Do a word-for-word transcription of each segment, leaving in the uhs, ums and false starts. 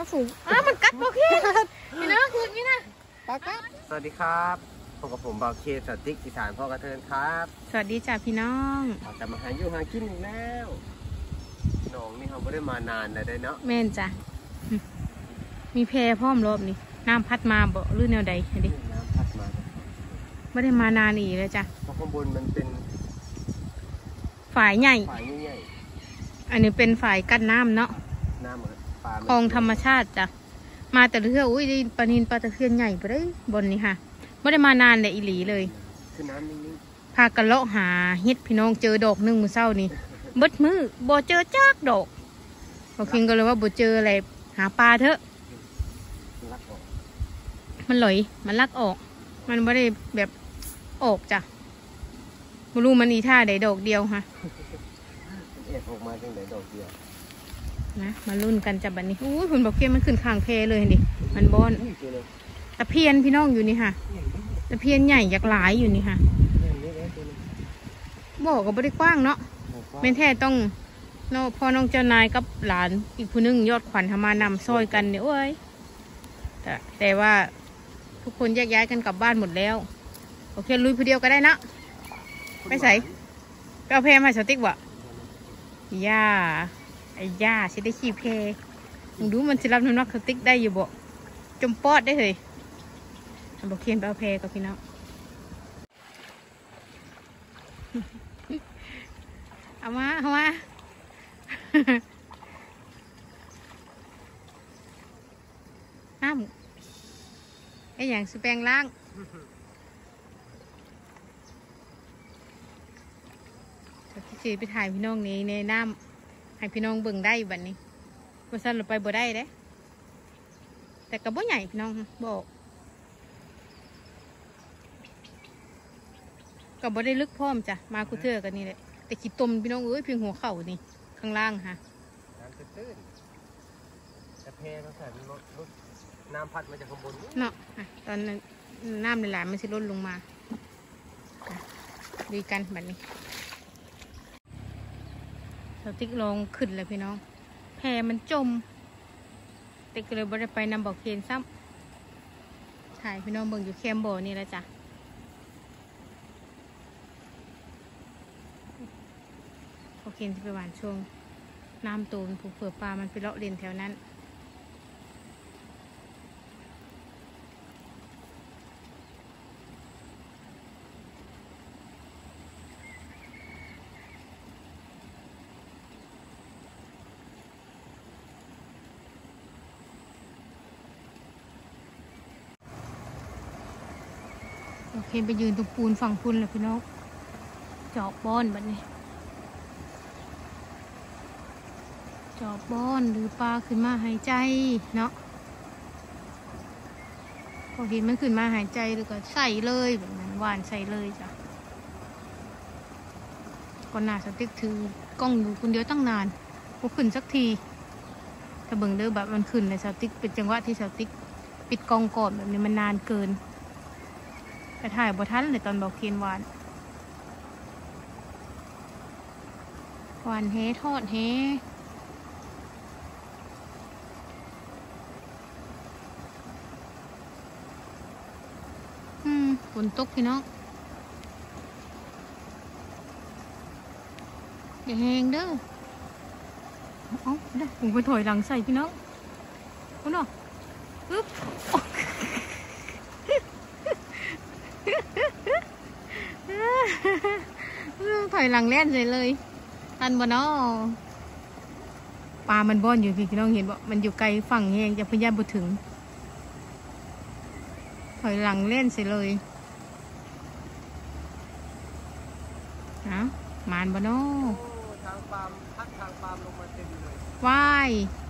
สูงอ้ามันกัดโอเคนี่นะคืนนี่นะปากกัดสวัสดีครับพบกับผมบ่าวเคสติ๊กอีสานพ่อกระเทินครับสวัสดีจ้าพี่น้องจะมาหาอยู่หากินอีกแล้วน้องนี่เขาไม่ได้มานานเลยได้เนาะแม่นจ้ะมีแพพร้อมรอบนี่น้ำพัดมาบ่หรือแนวใดดิน้ำพัดมาไม่ได้มานานอีกเลยจ้ะเพราะข้างบนมันเป็นฝ่ายใหญ่ฝ่ายใหญ่อันนี้เป็นฝ่ายกั้นน้ำเนาะน้ำเหมือนปลาคลองธรรมชาติจ้ะมาแต่เรื่องอุ้ยปลานินปลาตะเพียนใหญ่ไปได้บนนี้ค่ะไม่ได้มานานเลยอีหลีเลยคือน้ำนิ่งพากันเลาะหาเฮ็ดพี่น้องเจอดอกหนึ่งมือเศร้านี่เบิดมือบ่เจอจักดอกเราคิงก็เลยว่าบ่เจออะไรหาปลาเถอะมันลอยมันลักออกมันไม่ได้แบบออกจ้ะไม่รู้มันอีท่าใดดอกเดียวค่ะเอ็ดออกมาจังไหนดอกเดียวนะมาลุ้นกันจับบันนี้อู้ยคุณบอกเกมมันขึ้นข้างเพเลยดิมันบอนตะเพียนพี่น้องอยู่นี่ค่ะตะเพียนใหญ่ยักษ์หลายอยู่นี่ค่ะบอกก็ไม่ได้กว้างเนาะเป็นแท้ต้องน้องพ่อน้องเจ้านายกับหลานอีกผู้นึงยอดขวัญทำมานำซอยกันเนี่ยโอ้ยแต่แต่ว่าทุกคนแยกย้ายกันกลับบ้านหมดแล้วโอเคลุยผู้เดียวก็ได้นะไม่ใส่ไปเอาเพมาสติ๊กวะย่าไอ้ย่าสิได้ขี้เพมึงดูมันสิรับน้ำหนักสติ๊กได้อยู่บ่จมปอดได้เลยบอกเคียนไปเอาเพกับพี่น้องเอามาเอามาน้ำไอ้อย่างสุแปงล่างที่สี่ไปถ่ายพี่น้องนี้ในน้ำให้พี่น้องเบิ่งได้บัดนี้บริษัทเราไปบ่ได้เด้แต่กระบ่ใหญ่พี่น้องบอกกระบ่ได้ลึกพร้อมจ้ะมาคุเทอร์กันนี่แหละแต่ขี้ตมพี่น้องเอ้ยเพียงหัวเข่านี่ข้างล่างค่ะน้ำตื้นแต่เพมันใส่รถรถน้ำพัดมาจากข้างบนเนาะตอนนั้นน้ำในหลายมันสิลดลงมาดูกันแบบนี้เราติ๊กลงขึ้นเลยพี่น้องแพมันจมติ๊กเลยบ่ได้ไปนำบอกเคนซ้ำถ่ายพี่น้องเบิ่งอยู่แคมบ่อนี่แล้วจ้ะโอเคที่ไปหวานช่วงน้ำตูนผูกเผื่อปลามันไปเลาะเรียนแถวนั้นโอเคไปยืนตรงปูนฝั่งปูนเลยพี่น้องจอบบ้อนแบบนี้จอบบ้อนหรือปลาขึ้นมาหายใจเนาะพอเห็นมันขึ้นมาหายใจแล้วก็ใส่เลยแบบนั้นหวานใส่เลยจ้ะก่อนหน้าสติ๊กถือกล้องอยู่คนเดียวตั้งนานพอขึ้นสักทีถ้าเบิ่งเด้อแบบมันขึ้นเลยสติ๊กเป็นจังหวะที่สติ๊กปิดกล้องก่อนแบบนี้มันนานเกินไปถ่ายบทันเลยตอนบอกเคียนวานวานเฮทอดเฮอืมฝนตกพี่น้องอย่าแหงเด้อเอาได้ผมไปถอยหลังใส่พี่น้องคุณเนาะอึ๊บถอยหลังแล่นเลยเลยทันบ่เนาะปลามันบ้อนอยู่พี่น้องเห็นบ่มันอยู่ไกลฝั่งแหงจะพยายามบ่ถึงถอยหลังเล่นเลยนะมานบ่เนาะทางปามพักทางปามลงมาเต็มเลยว้าย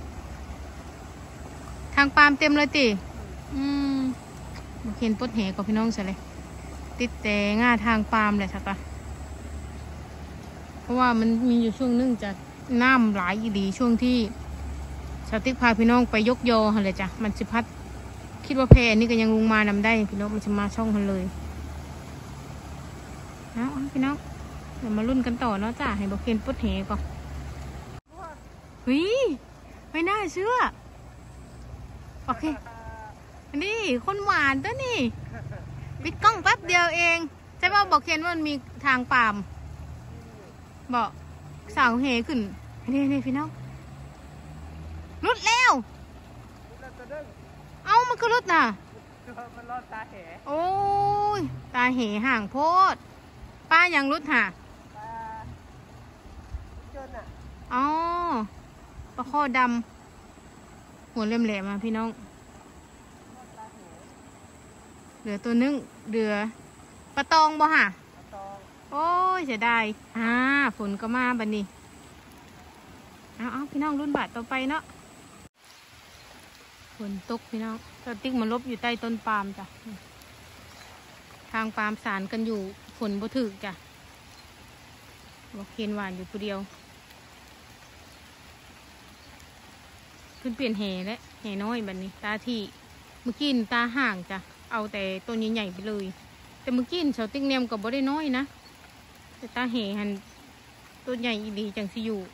ทางปามเต็มเลยติอืมเห็นปดแหกับพี่น้องใช่เลยติดแต่ง่าทางปามเลยสักอะเพราะว่ามันมีอยู่ช่วงนึงจะน้ำหลายอีดีช่วงที่สาวติ๊กพาพี่น้องไปยกยอหันเลยจ้ะมันสิพัดคิดว่าแพนี่ก็ยังลงมานำได้พี่น้องมันจะมาช่องหันเลยนะพี่น้องเดี๋ยวมาลุ้นกันต่อเนาะจ้ะให้บอกเคนปดแหก่อนเฮ้ยไม่น่าเชื่อโอเคนี่คนหวานตัวนี่ปิดกล้องแป๊บเดียวเองใช่ป่ะบอกเคนว่ามันมีทางปามบอกสาวเหขึ้นนี่นี่พี่น้องรุดแล้วเอ้ามันก็รุดน่ะมันรอดตาเหโอ้ยตาเหห่างโพดป้ายังรุดห่ะอ๋อปลาข้อดำหัวแหลมๆมาพี่น้องเหลือตัวนึงเดือปลาตองบ่ฮะโอ้ยเสียดายอ่าฝนก็มาบัดนี้เอาเอาพี่น้องรุ่นบาทต่อไปเนาะฝนตกพี่น้องตะติ๊กมันลบอยู่ใต้ต้นปาล์มจ้ะทางปาล์มสารกันอยู่ฝนบ่ถึกจ้ะบอกเคนหวานอยู่ผู้เดียวขึ้นเปลี่ยนแห่และแห่น้อยบัดนี้ตาที่เมื่อกี้ตาห่างจ้ะเอาแต่ต้นใหญ่ๆไปเลยแต่เมื่อกี้เสาติ๊กเนียมกับบ่ได้น้อยนะแต่ตาแห่หันต้นใหญ่อีหลีจังสิอยู่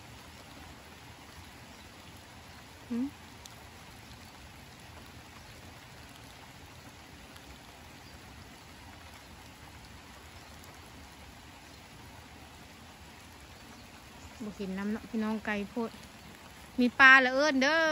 บ่เห็นน้ำเนาะพี่น้องไก่โพดมีปลาละเอิ้นเด้อ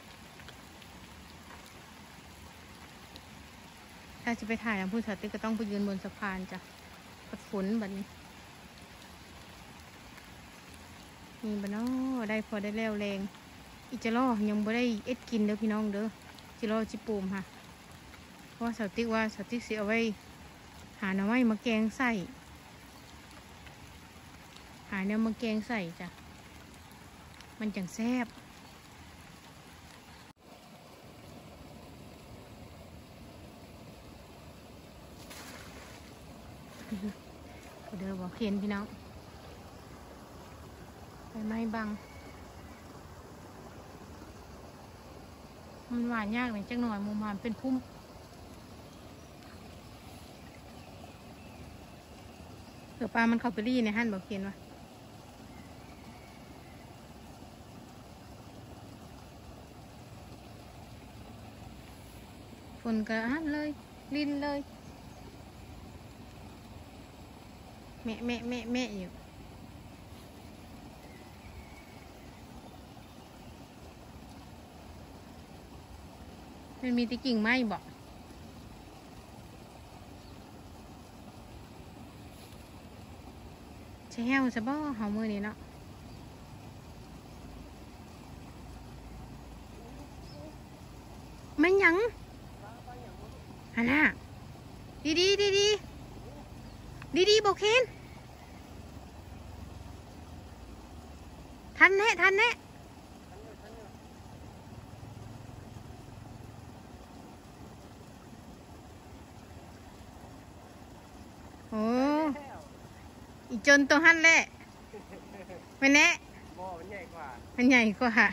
ถ้าจะไปถ่ายน้ำพุสติ๊กก็ต้องไปยืนบนสะพานจ้ะปัดฝนแบบนี้นี่บ้านอ้อได้พอได้แล้วแรงอีจะล่อยังบ่ได้เอ็ดกินเด้อพี่น้องเด้อจิล่อจิปูมค่ะเพราะสติ๊กว่าสติ๊กสิเอาไว้หาหน่อไม้มาแกงใส่หาเนื้อมาแกงใส่จ้ะมันจังแซ่บเดี๋ยวบอกเคนพี่น้องไปไม้บังมันหวานยากเลยจังหน่อยมุมมันเป็นพุ่มเดี๋ยวปลามันเข้าไปรีในหั่นบอกเคนวะฝนกระหั่นเลยลินเลยแม่แม่แม่แม่อยู่มันมีตะกิ่งไม้บอกใช่แห้วซะบ่หอมมือนี้เนาะมันยังฮันน่ะดีดีดีดีดีดีบอกเคนทันแน่ทันแน่โอ้อีจนตัวหันแหละไม่แน่บ่มันใหญ่กว่ามันใหญ่กว่า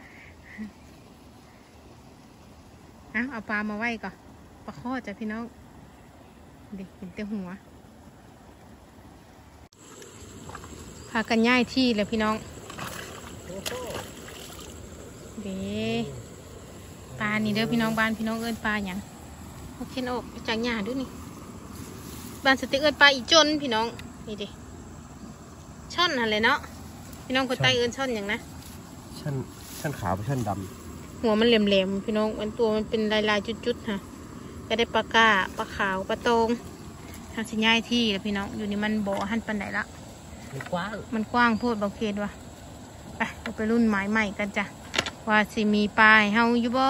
เอาเอาปลามาไว้ก่อนปลาข้อจ้ะพี่น้องเด็กเห็นแต่หัวพากันย้ายที่เลยพี่น้องเด้ปลานี่เด้อพี่น้องบ้านพี่น้องเอิ้นปลาอย่างโอเคออกจากหญ้าด้วยนี่บ้านสติ๊กเอิ้นปลาอีจนพี่น้องนี่ดิช่อนอะไรเนาะพี่น้องคนใต้เอิ้นช่อนอย่างนะช่อนช่อนขาวช่อนดำหัวมันแหลมๆพี่น้องมันตัวมันเป็นลายๆจุดๆฮะก็ได้ปลากาปลาขาวปลาตงทางสิย้ายที่แล้วพี่น้องอยู่นี่มันบ่อหันปันไหนละมันกว้างมันกว้างโพดบอกเคนว่ะไปเราไปรุ่นหมายใหม่กันจ้ะว่าสิมีปลายเฮาอยู่บ่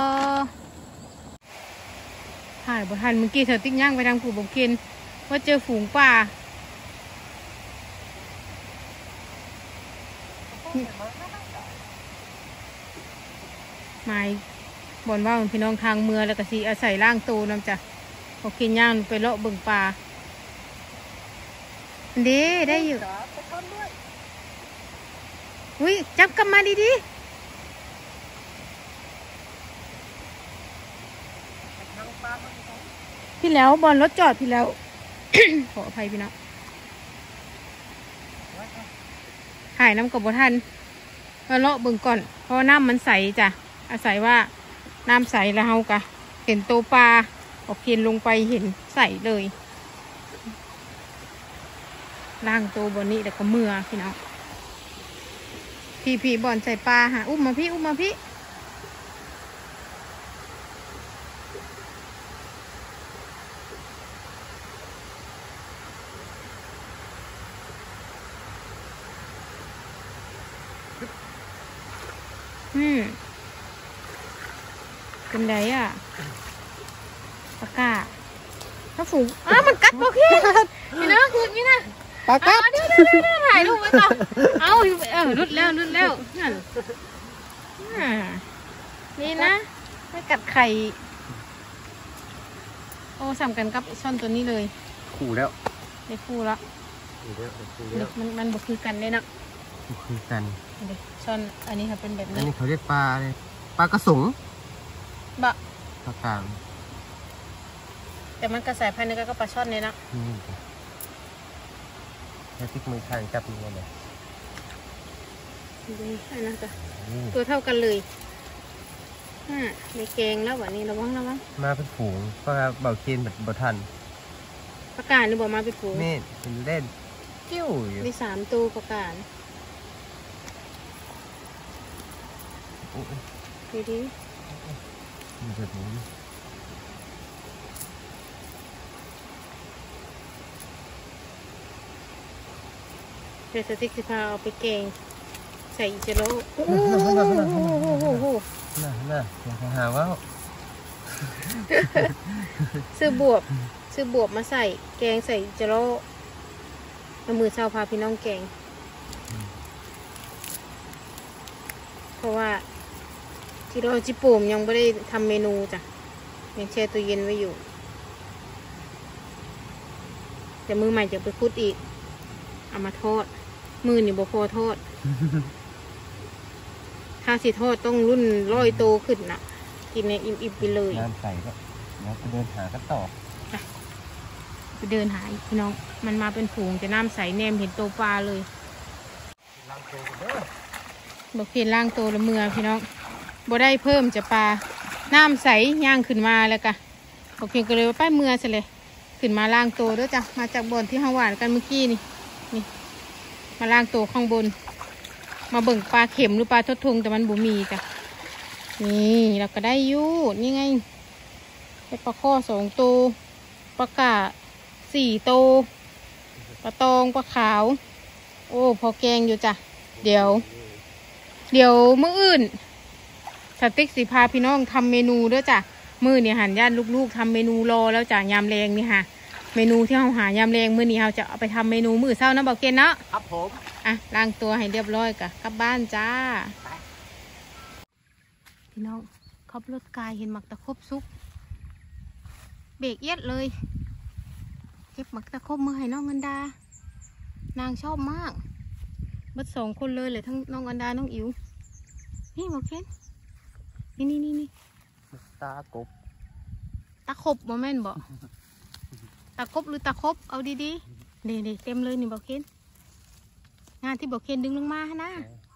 ถ่ายบ่ทันเมื่อกี้เธอติ๊กย่างไปทางกูบอกเคนว่าเจอฝูงปลาหมายบ่อนว่าพี่น้องทางเมืองแล้วก็สิอาศัยล่างตูน้ำจ้ะบอกเคนย่างไปเลาะเบิ่งปลาเด้ได้อยู่อุ้ยจับกลับมาดีๆพี่แล้วบอลรถจอดพี่แล้ว ขออภัยพี่น้องถ่ายน้ำกับบัวทันมาเลาะเบิ่งก่อนเพราะน้ำมันใสจ้ะอาศัยว่าน้ำใสแล้วเฮากะเห็นโตปลาออกเพียนลงไปเห็นใสเลยล่างโตบนนี้แต่ก็เมื่อพี่น้องพี่พี่บอลใส่ปลาหาอุ้มมาพี่อุ้มมาพี่อืมเป็นไรอ่ะปากกาถ้าฝูงอ้ามันกัดโอเคนี่นะคือนี่นะปากกัดเดี๋ยวเดี๋ยวเดี๋ยวถ่ายรูปไว้ต่อเอาเออรุดแล้วรุดแล้วนั่นนี่นะไม่กัดไข่โอ้สำกันกับช่อนตัวนี้เลยขู่แล้วได้คู่แล้วมันมันบวกคือกันเลยนะบวกคือกันช่อนอันนี้ค่ะเป็นแบบนี้อันนี้เขาเรียกปลาเลยปลากระสงบะปลากลางแต่มันกระสายพันธุ์นี่ก็ปลาช่อนเลยนะแล้วติ๊กมือข้างจับมือเลยดูอันนั้นจ้ะตัวเท่ากันเลยอ่าในแกงแล้ววันนี้ระวังระวังมาเป็นฝูงเพราะเบาเคนแบบเบาทันประกาศหรือบอกมาเป็นฝูงนี่เป็นเล่นจิ้วอยู่มีสามตัวประกาศดีดีมีแบบนี้เดี๋ยวสติ๊กสิพาเอาไปแกงใส่อิจโร่โอ้โหน่าน่าอยากหาว่าซื้อบวบซื้อบวบมาใส่แกงใส่อิจโร่เอามือเช้าพาพี่น้องแกงเพราะว่าที่เราจิปุ่มยังไม่ได้ทำเมนูจ้ะยังแช่ตู้เย็นไว้อยู่แต่มือใหม่จะไปคุดอีกเอามาทอดมือนี่บ่พอทอดถ้าสิทอดต้องรุ่นร้อยโตขึ้นนะกินในอิ่มๆไปเลยน้ำใส่ก็แล้วไปเดินหากันต่อไปเดินหาอีกพี่น้องมันมาเป็นฝูงจะน้ำใสแนมเห็นโตปลาเลยบอกเพียนล่างโตละเมือพี่น้องบ่ได้เพิ่มจะปลาน้ำใสย่างขึ้นมาแล้วกะบอกเพียนก็เลยว่าป้ายเมือเสร็จเลยขึ้นมาล่างโตด้วยจ้ะมาจากบนที่ห้าหวานกันเมื่อกี้นี่นี่มาล่างโตข้างบนมาเบิ่งปลาเข็มหรือปลาทดทงแต่มันบุมีจ้ะนี่เราก็ได้อยู่นี่ไงได้ปลาข้อสองโตปลากาสี่โตปลาตองปลาขาวโอ้พอแกงอยู่จ้ะเดี๋ยวเดี๋ยวมื้ออื่นสติ๊กสีพาพี่น้องทำเมนูด้วยจ้ะมื้อเนี่ยหันญาติลูกๆทำเมนูรอแล้วจ้ะยามแรงนี่ค่ะเมนูที่เราหายามแรงมื้อนี้เราจะเอาไปทำเมนูมื้อเช้านะบอกเกณฑ์เนาะครับผมอ่ะล้างตัวให้เรียบร้อยกะกลับบ้านจ้าพี่น้องขับรถกายเห็นหมักตะคบซุกเบรกเอียดเลยเก็บหมักตะคบมือให้น้องอันดานางชอบมากเบิดสองคนเลยเลยทั้งน้องอันดาน้องอิ๋วนี่บอกเคนนี่นี่นี่นี่ตากบตะคบโมเมนต์บอกตะคบหรือตะคบเอาดีๆเด็กๆเต็มเลยนี่บอกเคนงานที่บอกเคนดึงลงมาฮะนะ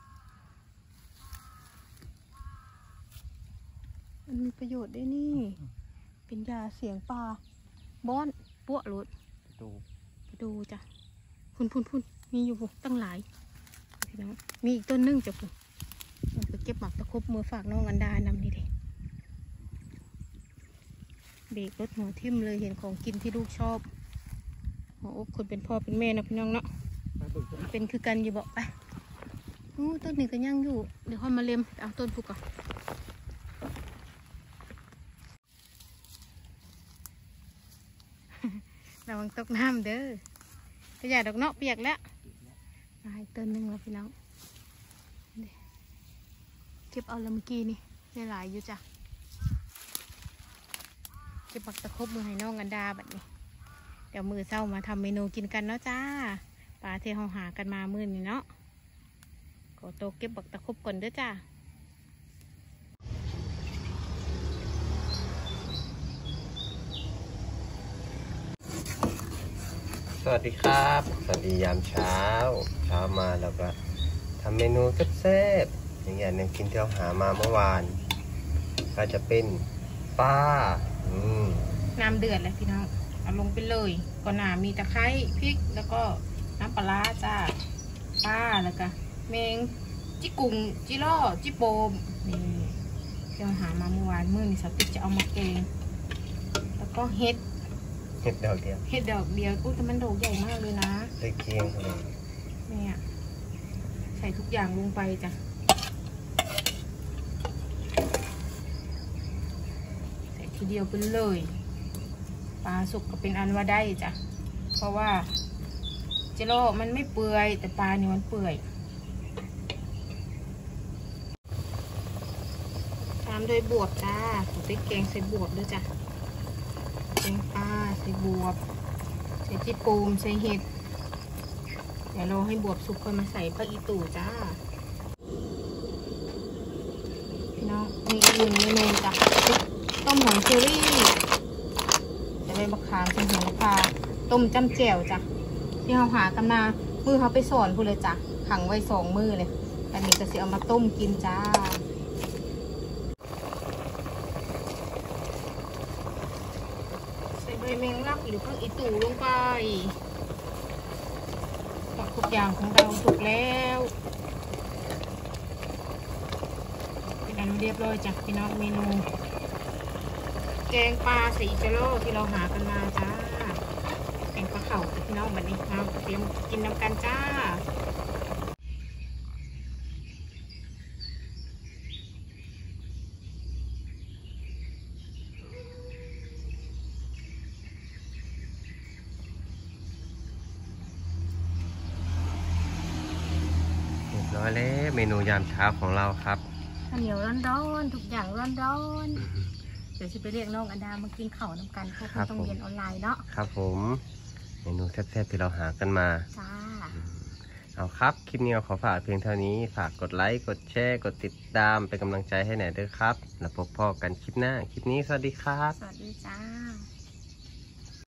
มันมีประโยชน์ด้วยนี่เป็นยาเสียงปลาบ้อนปั้วหลุดดูดูจ้ะพุ่นพุ่นพุ่นมีอยู่ตั้งหลายพี่น้องมีอีกต้นนึงจ้ะพุ่นไปเก็บหมักตะคบมือฝากน้องอันดานำนี่เลยเบรกรถหัวทิ่มเลยเห็นของกินที่ลูกชอบหัวอกคนเป็นพ่อเป็นแม่นะพี่น้องเนาะเป็นคือกันอยู่บอกไปอู้ต้นนี้ก็ยังอยู่เดี๋ยวค่อยมาเล็มเอาต้นผูกก่อนระวังตกน้ำเด้อก็อย่าดอกเนาะเปียกแล้วมาอีกต้นนึงแล้วพี่น้องเก็บเอาละเมื่อกี้นี่ได้หลายอยู่จ้ะเก็บปักตะคบมือให้น้องอันดาแบบนี้เดี๋ยวมือเศร้ามาทำเมนูกินกันเนาะจ้าปลาเทหหากันมามื้อนี้เนาะขอโตเก็บปักตะคบก่อนเด้อจ้าสวัสดีครับสวัสดียามเช้าเช้ามาแล้วก็ทำเมนูแซ่บๆอย่างเงี้ยเนี่ยกินที่เราหามาเมื่อวาน ไปก็จะเป็นปลาอืมน้ำเดือดเลยพี่น้องเอาลงไปเลยก่อนหน้ามีตะไคร้พริกแล้วก็น้ำปลาร้าจ้าปลาแล้วก็แมงจิกุ่งจิล่อจิโปมนี่ที่เราหามาเมื่อวานมื้อนี้สาวติ๊กจะเอามาแกงแล้วก็เห็ดเห็ดดอกเดียวเห็ดดอกเดียวอุ้ยแต่มันดอกใหญ่มากเลยนะได้เคียงเลยเนี่ยใส่ทุกอย่างลงไปจ้ะใส่ทีเดียวไปเลยปลาสุกก็เป็นอันว่าได้จ้ะเพราะว่าเจโร่มันไม่เปื่อยแต่ปลาเนี่ยมันเปื่อยตามด้วยบวบจ้าผมไปแกงใส่บวบด้วยจ้ะแกงปลาใส่บวบใส่จิปูมใส่เห็ดเดี๋ยวเราให้บวบสุกค่อยมาใส่ผักอีตู่จ้าพี่น้องมีอีกหนึ่งเมนูจ้ะต้มหอยเชอรี่จะไปบักขามใส่หัวปลาต้มจ้ำแจ่วจ้ะที่เขาหากันมามือเขาไปสอนพูดเลยจ้ะขังไว้สองมือเลยอันนี้ก็จะเอามาต้มกินจ้าใส่ใบแมงลักหรือผักอีตู่ลงไปทุกอย่างของเราสุกแล้วเป็นอันเรียบร้อยจ้ะพี่น้องเมนูแกงปลาสีเจโร่ที่เราหากันมาจ้าแกงปลาเข่าพี่น้องแบบนี้เราเตรียมกินน้ำกันจ้าน้อยแล้วเมนูยามเช้าของเราครับข้าวเหนียวร้อนๆทุกอย่างร้อนๆเดี๋ยวจะไปเรียกน้องอดามากินข้าวน้ำกันเพราะเขาต้องเรียนออนไลน์เนาะครับผมเมนูแซ่บๆที่เราหากันมาจ้าเอาครับคลิปนี้ขอฝากเพียงเท่านี้ฝากกดไลค์กดแชร์กดติดตามเป็นกำลังใจให้หน่อยด้วยครับแล้วพบพ่อกันคลิปหน้าคลิปนี้สวัสดีครับสวัสดีจ้า